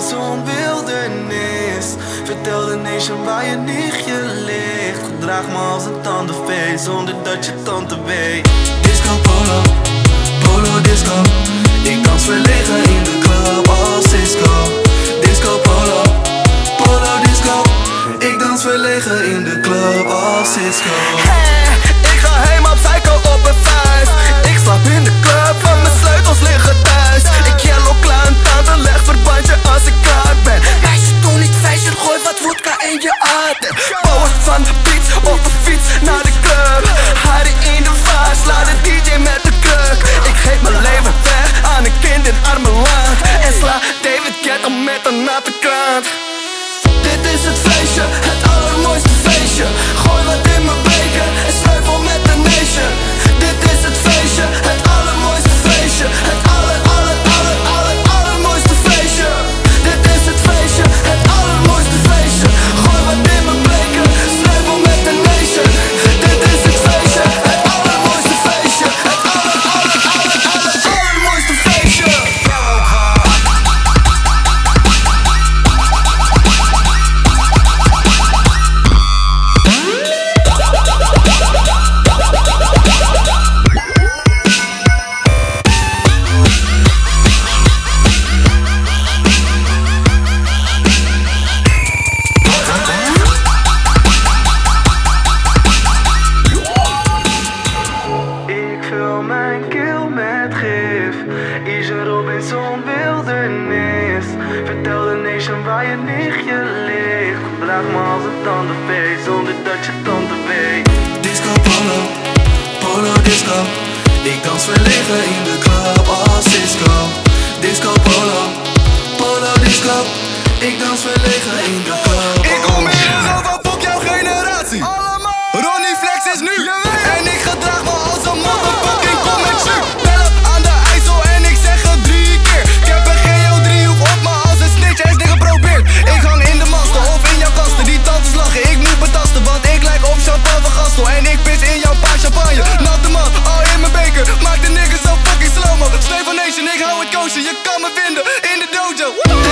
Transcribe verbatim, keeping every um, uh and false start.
zo'n wildernis. Vertel de nation waar je nichtje ligt. Gedraag me als een tandenfee zonder dat je tante weet. Disco polo, polo disco. Ik dans verlegen in de club als Cisco. Disco polo, polo disco. Ik dans verlegen in de club als Cisco. Hey, ik ga helemaal psycho op een vijf. Ik slaap in de club, van mijn sleutels liggen thuis. Ik yellow clown, tante, leg verbandje als ik klaar ben. Meisje, doe niet feestje, gooi wat vodka in je adem. Power van de beats, op een fiets naar de club. Harry in de vaas, sla de D J met de kruk. Ik geef mijn leven weg aan een kind in arme land. En sla David Guetta met een natte krant. Dit is het feestje, het allermooiste feestje. Gooi wat in mijn beker en snuifel met de nation. Dit is het feestje, het allermooiste feestje. Het aller, aller, aller, aller, allermooiste feestje. Dit is het feestje, het allermooiste feestje. Gooi wat in mijn beker, snuifel met de nation. Dit is het feestje, het allermooiste feestje. Het aller, aller, aller, aller, allermooiste feestje. Zo'n wildernis. Vertel de nation waar je nichtje ligt. Gedraag me als een tandenfee zonder dat je tante weet. Disco polo, polo disco. Ik dans verlegen in de club als Cisco. Disco polo, polo disco. Ik dans verlegen in de club. Ik kom hier en zo van fuck jouw generatie. Allemaal. Ronnie Flex is nu. En ik gedraag me als een motherfucking Comanche. Bel op aan de IJssel en ik zeg het drie keer. Ik heb een G O driehoek op me als een snitch en dingen geprobeerd. Ik hang in de masten of in jouw kasten. Die tantes lachen, ik moet betasten. Want ik lijk op champagne van Gastel. En ik pis in jouw paar champagne. Natte man, al in mijn beker. Maak de niggas zo fucking slow-mo. Stay van Nation, ik hou het koosje. Je kan me vinden in de dojo.